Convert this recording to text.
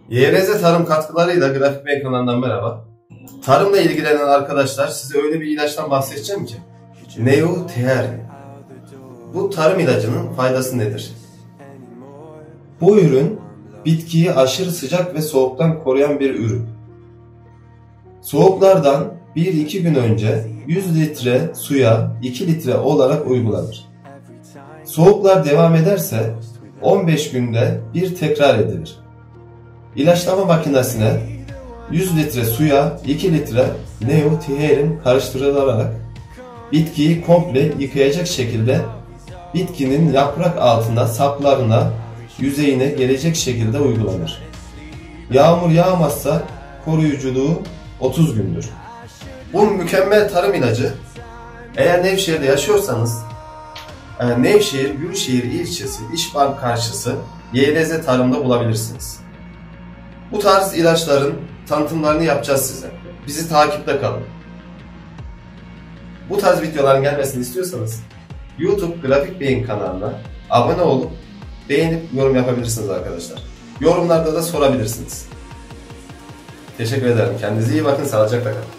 YRZ Tarım katkılarıyla Grafik Bey kanalından merhaba. Tarımla ilgilenen arkadaşlar, size öyle bir ilaçtan bahsedeceğim ki Neotherin. Bu tarım ilacının faydası nedir? Bu ürün bitkiyi aşırı sıcak ve soğuktan koruyan bir ürün. Soğuklardan 1-2 gün önce 100 litre suya 2 litre olarak uygulanır. Soğuklar devam ederse 15 günde bir tekrar edilir. İlaçlama makinesine 100 litre suya 2 litre Neotherin karıştırılarak bitkiyi komple yıkayacak şekilde bitkinin yaprak altına, saplarına, yüzeyine gelecek şekilde uygulanır. Yağmur yağmazsa koruyuculuğu 30 gündür. Bu mükemmel tarım ilacı, eğer Nevşehir'de yaşıyorsanız Nevşehir Gülşehir ilçesi İşbank karşısı YRZ Tarım'da bulabilirsiniz. Bu tarz ilaçların tanıtımlarını yapacağız size. Bizi takipte kalın. Bu tarz videoların gelmesini istiyorsanız YouTube Grafik Bey'in kanalına abone olup beğenip yorum yapabilirsiniz arkadaşlar. Yorumlarda da sorabilirsiniz. Teşekkür ederim. Kendinize iyi bakın. Sağlıcakla kalın.